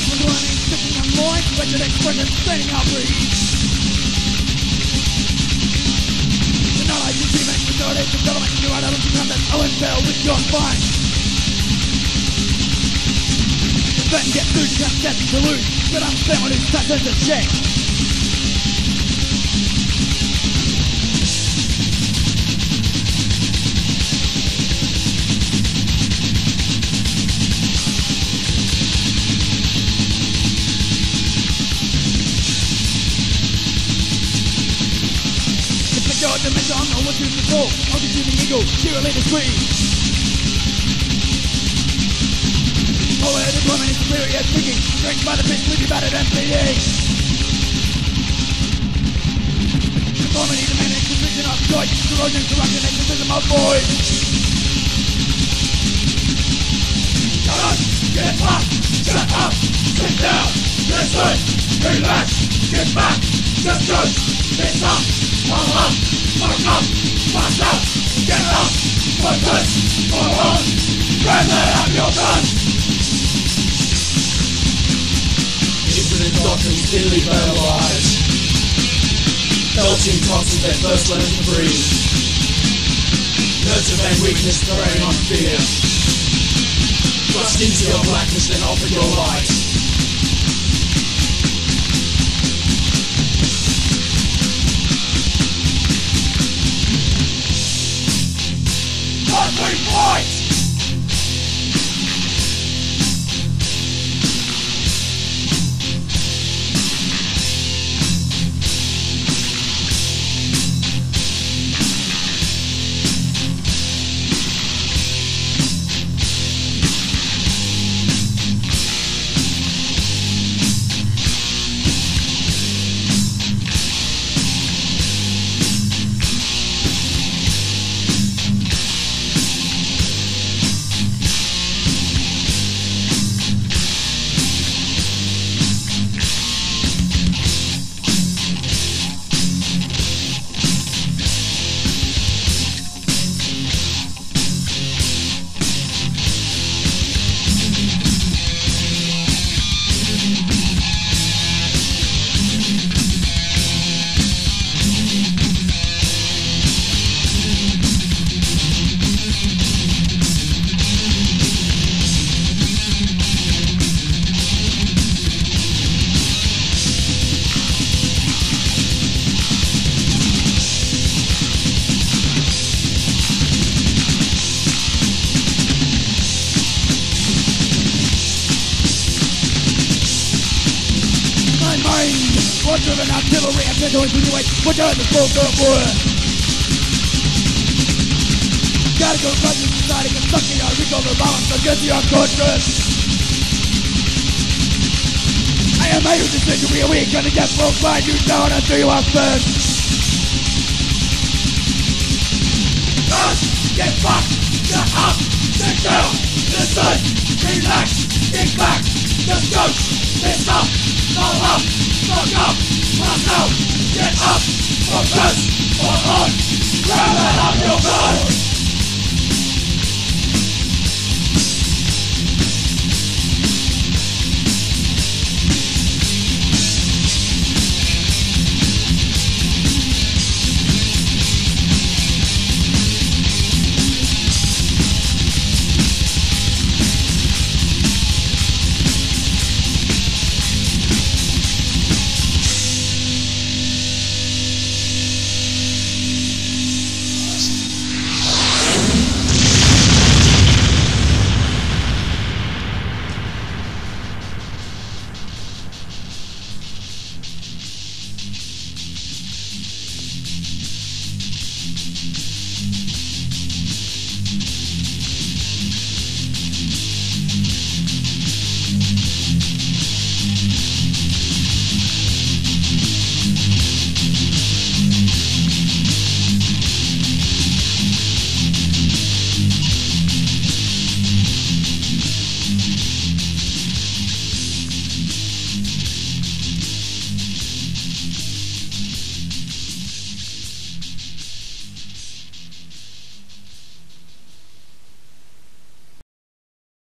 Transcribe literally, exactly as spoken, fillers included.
was running, sticking on lines, wretched expression, standing out for heat. The knowledge you dream and consolidate the settlement, you are out of the content, I'll unveil with your spine. Then get through to consent to lose, but I'm someone who's content to check. Your dimension on what you control, all the human ego, cheerleader scream. Poet is woman is superior speaking, drank by the bitch, leaving battered M P A. Conformity, demanding conviction of choice, corrosion, corruption, exorcism of void. Shut up, get up, shut up, sit down, listen, relax, get back, just good, it's up, fall up. Fuck up, pass out, get up, focus, forward, grab that out your gun. Infinite doctrines thinly paralyzed, belching toxins they first learn to breathe. Nurture vain weakness, preying on fear. Thrust into your blackness, then offer your light. We fight! War-driven artillery and to insinuate what you're in the full of war. Gotta go run your society, constructing our recall the balance against your conscience. I am made of decision, we are weak, gonna get broke by you down until you are first. Just get fucked, shut up, sit down, listen, relax, kick back, just go, fist up, fall up. Fuck up, pass out, get up, focus, hold on.